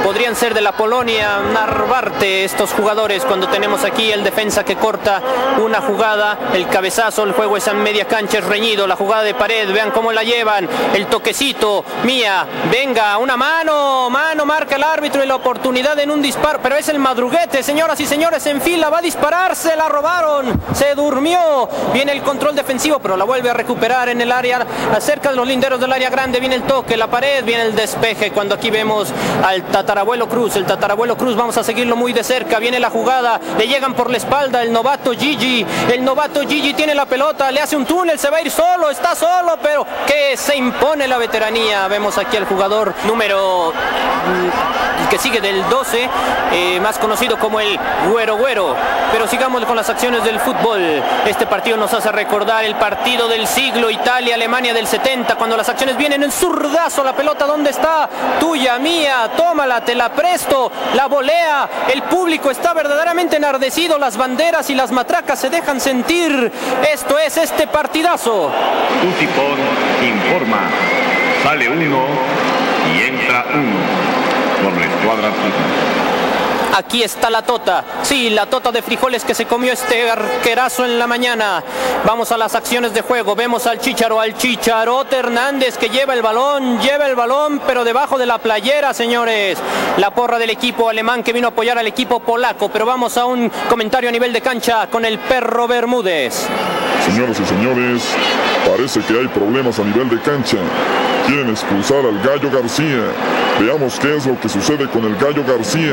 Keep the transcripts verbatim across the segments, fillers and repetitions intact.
Podrían ser de la Polonia, Narvarte, estos jugadores, cuando tenemos aquí el defensa que corta una jugada, el cabezazo, el juego es en media cancha, es reñido, la jugada de Pared, vean cómo la llevan, el toquecito, Mía, venga, una mano, mano, marca el árbitro y la oportunidad en un disparo, pero es el Madruguete, señoras y señores, en fila, va a disparar, se la robaron, se durmió, viene el control defensivo, pero la vuelve a recuperar en el área, cerca de los linderos del área grande, viene el toque, la Pared, viene el despeje, cuando aquí vemos al tatarabuelo Cruz, el tatarabuelo Cruz, vamos a seguirlo muy de cerca, viene la jugada, le llegan por la espalda, el novato Gigi, el novato Gigi tiene la pelota, le hace un túnel, se va a ir solo, está solo, pero que se impone la veteranía, vemos aquí al jugador número que sigue del doce, eh, más conocido como el Güero Güero, pero sigamos con las acciones del fútbol. Este partido nos hace recordar el partido del siglo, Italia-Alemania del setenta, cuando las acciones vienen en zurdazo, la pelota ¿dónde está? Tuya, mía, tómala, te la presto, la volea, el público está verdaderamente enardecido, las banderas y las matracas se dejan sentir, esto es este partidazo. Tutipón informa, sale uno y entra uno por la escuadra. Aquí está la tota, sí, la tota de frijoles que se comió este arquerazo en la mañana. Vamos a las acciones de juego, vemos al Chícharo, al Chicharote Hernández que lleva el balón, lleva el balón, pero debajo de la playera, señores. La porra del equipo alemán que vino a apoyar al equipo polaco, pero vamos a un comentario a nivel de cancha con el Perro Bermúdez. Señoras y señores, parece que hay problemas a nivel de cancha. Quieren expulsar al Gallo García. Veamos qué es lo que sucede con el Gallo García.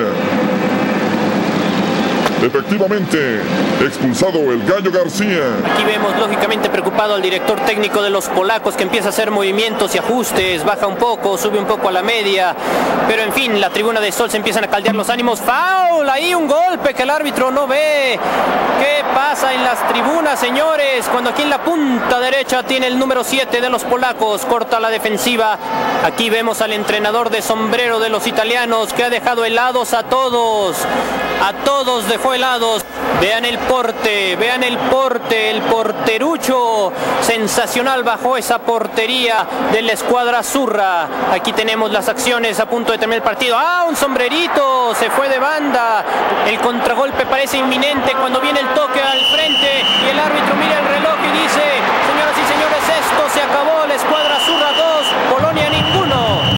Efectivamente, expulsado el Gallo García. Aquí vemos lógicamente preocupado al director técnico de los polacos que empieza a hacer movimientos y ajustes, baja un poco, sube un poco a la media, pero en fin, la tribuna de Sol se empiezan a caldear los ánimos. ¡Foul! Ahí un golpe que el árbitro no ve. ¿Qué pasa en las tribunas, señores? Cuando aquí en la punta derecha tiene el número siete de los polacos, corta la defensiva. Aquí vemos al entrenador de sombrero de los italianos que ha dejado helados a todos. A todos dejó helados. Vean el porte, vean el porte, el porterucho sensacional bajo esa portería de la escuadra azurra. Aquí tenemos las acciones a punto de terminar el partido. ¡Ah, un sombrerito! Se fue de banda. El contragolpe parece inminente cuando viene el toque al frente y el árbitro mira el reloj y dice: señoras y señores, esto se acabó. La escuadra azurra dos, Polonia